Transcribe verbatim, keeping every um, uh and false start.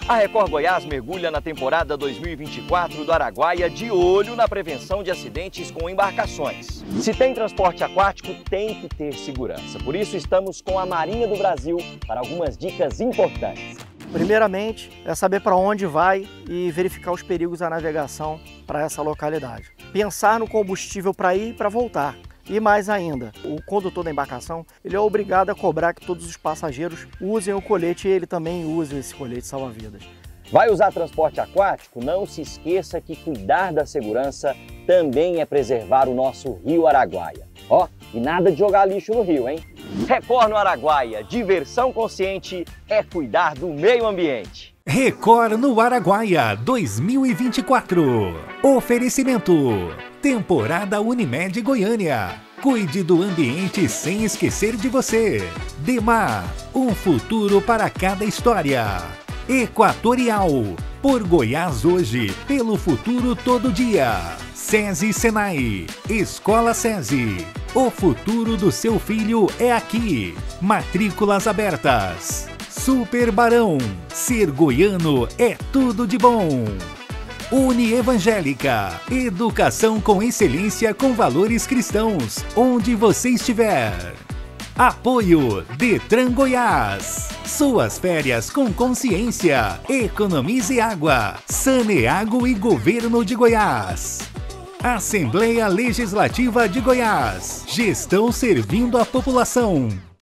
A Record Goiás mergulha na temporada dois mil e vinte e quatro do Araguaia de olho na prevenção de acidentes com embarcações. Se tem transporte aquático, tem que ter segurança. Por isso, estamos com a Marinha do Brasil para algumas dicas importantes. Primeiramente, é saber para onde vai e verificar os perigos da navegação para essa localidade. Pensar no combustível para ir e para voltar. E mais ainda, o condutor da embarcação ele é obrigado a cobrar que todos os passageiros usem o colete e ele também use esse colete salva-vidas. Vai usar transporte aquático? Não se esqueça que cuidar da segurança também é preservar o nosso Rio Araguaia. Ó, e nada de jogar lixo no rio, hein? Record no Araguaia, diversão consciente é cuidar do meio ambiente. Record no Araguaia dois mil e vinte e quatro. Oferecimento: Temporada Unimed Goiânia. Cuide do ambiente sem esquecer de você. Demar, um futuro para cada história. Equatorial, por Goiás hoje, pelo futuro todo dia. SESI Senai, Escola SESI. O futuro do seu filho é aqui. Matrículas abertas. Super Barão, ser goiano é tudo de bom. Unievangélica, educação com excelência com valores cristãos, onde você estiver. Apoio Detran Goiás. Suas férias com consciência. Economize água. Saneago e Governo de Goiás. Assembleia Legislativa de Goiás. Gestão servindo a população.